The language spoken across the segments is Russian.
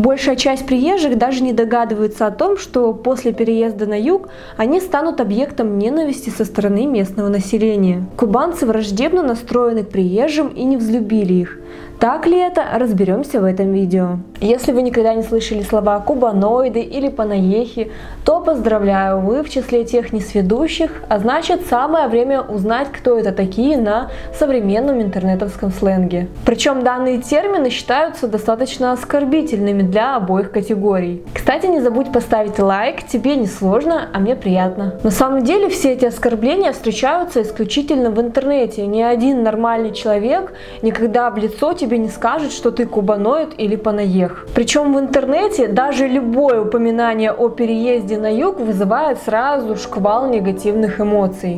Большая часть приезжих даже не догадывается о том, что после переезда на юг они станут объектом ненависти со стороны местного населения. Кубанцы враждебно настроены к приезжим и не взлюбили их. Так ли это? Разберемся в этом видео. Если вы никогда не слышали слова кубаноиды или панаехи, то поздравляю, вы в числе тех несведущих, а значит самое время узнать, кто это такие на современном интернетовском сленге. Причем данные термины считаются достаточно оскорбительными для обоих категорий. Кстати, не забудь поставить лайк, тебе не сложно, а мне приятно. На самом деле все эти оскорбления встречаются исключительно в интернете. Ни один нормальный человек никогда в лицо тебе не скажет, что ты кубаноид или панаех. Причем в интернете даже любое упоминание о переезде на юг вызывает сразу шквал негативных эмоций.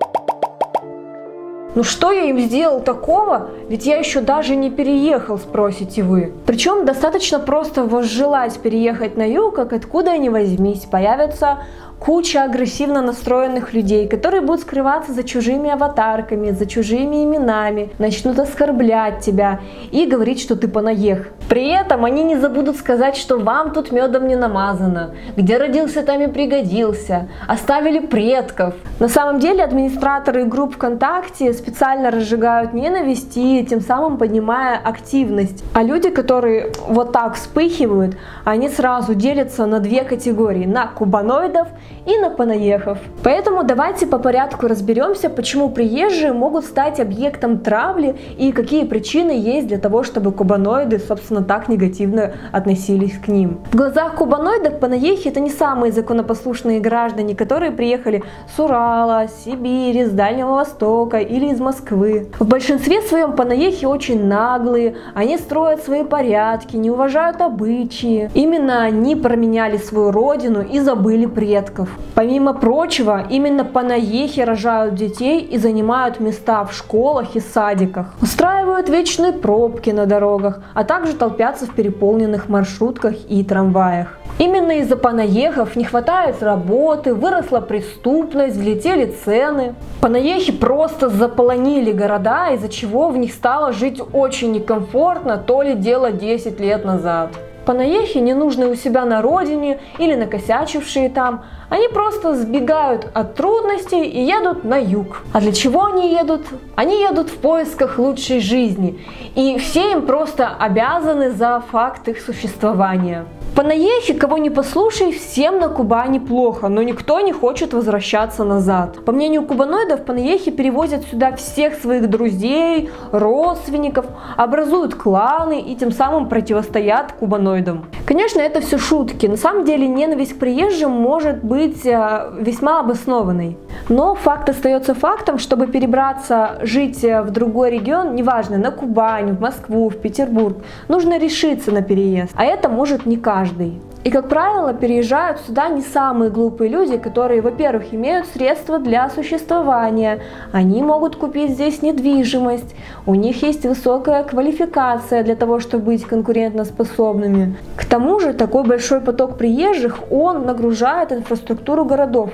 Ну что я им сделал такого? Ведь я еще даже не переехал, спросите вы. Причем достаточно просто возжелать переехать на юг, как откуда ни возьмись, появятся куча агрессивно настроенных людей, которые будут скрываться за чужими аватарками, за чужими именами, начнут оскорблять тебя и говорить, что ты панаех. При этом они не забудут сказать, что вам тут медом не намазано, где родился, там и пригодился, оставили предков. На самом деле администраторы групп ВКонтакте специально разжигают ненависть и тем самым поднимая активность. А люди, которые вот так вспыхивают, они сразу делятся на две категории: на кубаноидов и на панаехов. Поэтому давайте по порядку разберемся, почему приезжие могут стать объектом травли и какие причины есть для того, чтобы кубаноиды, собственно, так негативно относились к ним. В глазах кубаноидов панаехи — это не самые законопослушные граждане, которые приехали с Урала, с Сибири, с Дальнего Востока или из Москвы. В большинстве своем панаехи очень наглые, они строят свои порядки, не уважают обычаи. Именно они променяли свою родину и забыли предков. Помимо прочего, именно панаехи рожают детей и занимают места в школах и садиках, устраивают вечные пробки на дорогах, а также толпятся в переполненных маршрутках и трамваях. Именно из-за панаехов не хватает работы, выросла преступность, взлетели цены. Панаехи просто заполонили города, из-за чего в них стало жить очень некомфортно, то ли дело 10 лет назад. Панаехи, не нужные у себя на родине или накосячившие там, они просто сбегают от трудностей и едут на юг. А для чего они едут? Они едут в поисках лучшей жизни. И все им просто обязаны за факт их существования. Панаехи, кого не послушай, всем на Кубани плохо, но никто не хочет возвращаться назад. По мнению кубаноидов, панаехи перевозят сюда всех своих друзей, родственников, образуют кланы и тем самым противостоят кубаноидам. Конечно, это все шутки. На самом деле ненависть к приезжим может быть весьма обоснованной. Но факт остается фактом: чтобы перебраться, жить в другой регион, неважно, на Кубань, в Москву, в Петербург, нужно решиться на переезд. А это может не каждый. И, как правило, переезжают сюда не самые глупые люди, которые, во-первых, имеют средства для существования, они могут купить здесь недвижимость, у них есть высокая квалификация для того, чтобы быть конкурентоспособными. К тому же, такой большой поток приезжих, он нагружает инфраструктуру городов.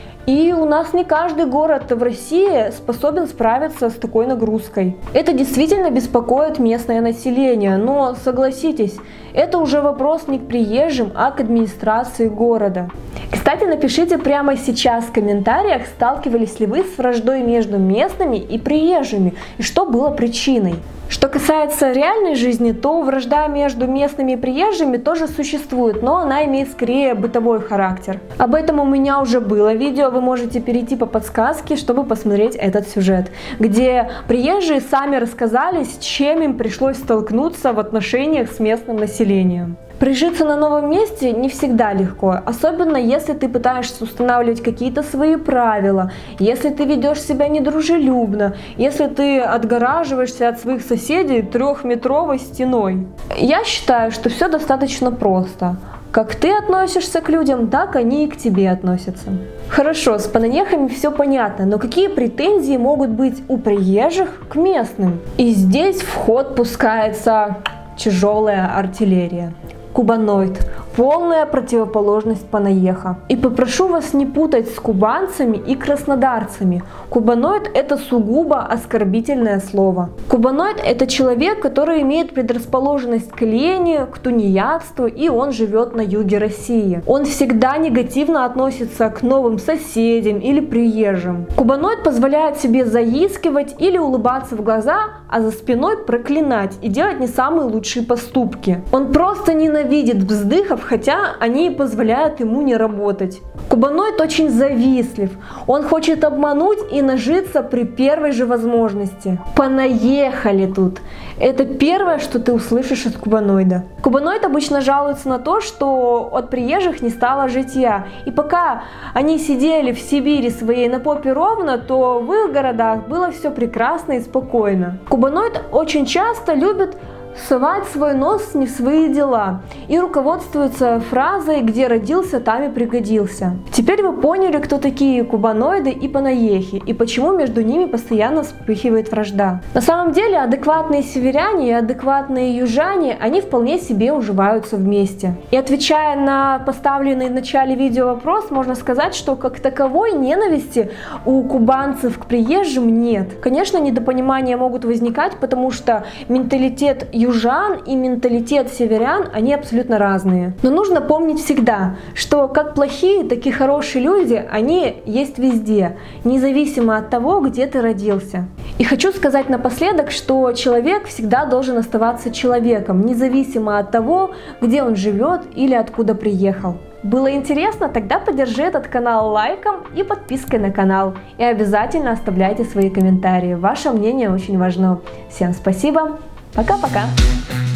И у нас не каждый город в России способен справиться с такой нагрузкой. Это действительно беспокоит местное население, но согласитесь, это уже вопрос не к приезжим, а к администрации города. Кстати, напишите прямо сейчас в комментариях, сталкивались ли вы с враждой между местными и приезжими, и что было причиной. Что касается реальной жизни, то вражда между местными и приезжими тоже существует, но она имеет скорее бытовой характер. Об этом у меня уже было видео, вы можете перейти по подсказке, чтобы посмотреть этот сюжет, где приезжие сами рассказали, с чем им пришлось столкнуться в отношениях с местным населением. Прижиться на новом месте не всегда легко, особенно если ты пытаешься устанавливать какие-то свои правила, если ты ведешь себя недружелюбно, если ты отгораживаешься от своих соседей 3-метровой стеной. Я считаю, что все достаточно просто. Как ты относишься к людям, так они и к тебе относятся. Хорошо, с панаехами все понятно, но какие претензии могут быть у приезжих к местным? И здесь в ход пускается тяжелая артиллерия. Кубаноид. полная противоположность панаеха. И попрошу вас не путать с кубанцами и краснодарцами. Кубаноид – это сугубо оскорбительное слово. Кубаноид – это человек, который имеет предрасположенность к лени, к тунеядству, и он живет на юге России. Он всегда негативно относится к новым соседям или приезжим. Кубаноид позволяет себе заискивать или улыбаться в глаза, а за спиной проклинать и делать не самые лучшие поступки. Он просто ненавидит вздыхов, хотя они и позволяют ему не работать. Кубаноид очень завистлив. Он хочет обмануть и нажиться при первой же возможности. Понаехали тут. Это первое, что ты услышишь от кубаноида. Кубаноид обычно жалуется на то, что от приезжих не стало житья. И пока они сидели в Сибири своей на попе ровно, то в их городах было все прекрасно и спокойно. Кубаноид очень часто любит совать свой нос не в свои дела и руководствуется фразой «где родился, там и пригодился». Теперь вы поняли, кто такие кубаноиды и панаехи и почему между ними постоянно вспыхивает вражда. На самом деле адекватные северяне и адекватные южане, они вполне себе уживаются вместе. И отвечая на поставленный в начале видео вопрос, можно сказать, что как таковой ненависти у кубанцев к приезжим нет. Конечно, недопонимания могут возникать, потому что менталитет южан и менталитет северян, они абсолютно разные. Но нужно помнить всегда, что как плохие, так и хорошие люди, они есть везде, независимо от того, где ты родился. И хочу сказать напоследок, что человек всегда должен оставаться человеком, независимо от того, где он живет или откуда приехал. Было интересно? Тогда поддержи этот канал лайком и подпиской на канал. И обязательно оставляйте свои комментарии. Ваше мнение очень важно. Всем спасибо. Пока-пока.